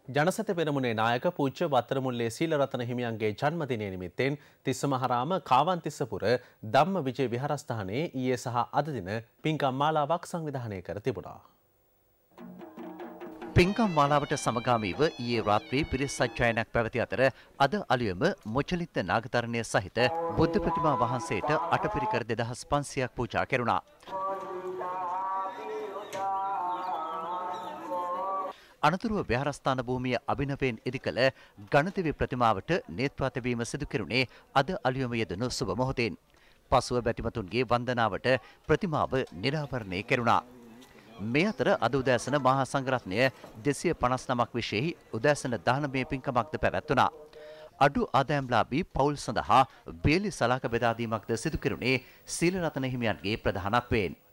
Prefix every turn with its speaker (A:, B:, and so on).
A: ජනසත පෙරමුණේ නායක පූජ්‍ය වත්තරමුල්ලේ සීලරතන හිමියන්ගේ ජන්මදිනය නිමිත්තෙන් තිස්සමහාරාම කාවන්තිස්සපුර ධම්ම විජය විහාරස්ථානයේ ඊයේ සහ අද දින පින්කම් මාලාවක් සංවිධානය කර තිබුණා.
B: පින්කම් මාලාවට සමගාමීව ඊයේ රාත්‍රියේ පිරිස් සජ්ජායනයක් පැවති අතර අද අලුයම මොචලිත නාගතරණය සහිත බුද්ධ ප්‍රතිමා වහන්සේට අටපිරිකර 2500ක් පූජා කෙරුණා. අනතුරුව විහාරස්ථාන භූමිය අභිනවයෙන් ඉදිකළ ගණදෙවි ප්‍රතිමාවට නේත්‍රාතවීම සිදු කෙරුණේ අද අලුයම යෙදුණු සුබ මොහොතෙන්. පසුව බැතිමතුන්ගේ වන්දනාවට ප්‍රතිමාව නිරාවරණය කෙරුණා. මේ අතර අද උදෑසන මහා සංඝරත්නය 259ක් විශේෂ උදෑසන 19 පින්කමක්ද පැවැත්වුණා. අඩු ආදායම්ලාභී පවුල් සඳහා බේලි සලාක බෙදා දීමක්ද සිදු කෙරුණේ සීලරතන හිමියන්ගේ ප්‍රධානත්වයෙන්.